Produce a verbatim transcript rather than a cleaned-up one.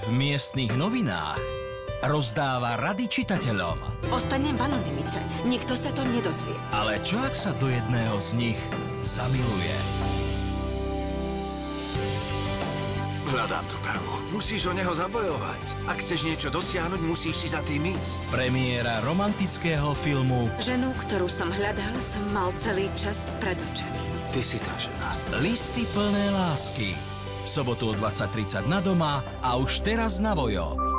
v miestnych novinách rozdáva rady čitateľom. Ostanem v anonymice. Nikto sa to nedozvie. Ale čo ak sa do jedného z nich zamiluje? Hľadám tú pravú. Musíš o neho zabojovať. Ak chceš niečo dosiahnuť, musíš si za tým ísť. Premiéra romantického filmu Ženu, ktorú som hľadal, som mal celý čas pred očami. Ty si tá žena. Listy plné lásky. V sobotu o dvadsať tridsať na Doma a už teraz na Vojo.